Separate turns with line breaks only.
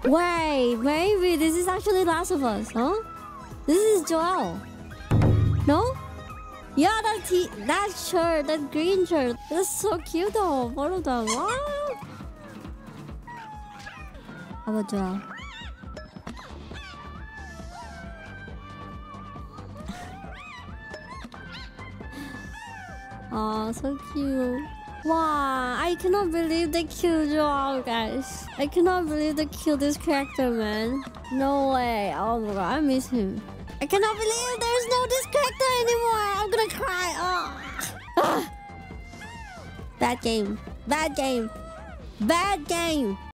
Wait, maybe this is actually Last of Us, huh? This is Joel. No? Yeah, that shirt, that green shirt. That's so cute though. Both of them. What? How about Joel? Oh, so cute. Wow, I cannot believe they killed Joel, guys. I cannot believe they killed this character, man. No way. Oh my god, I miss him. I cannot believe there's no this character anymore. I'm gonna cry. Oh. Ah. Bad game. Bad game. Bad game.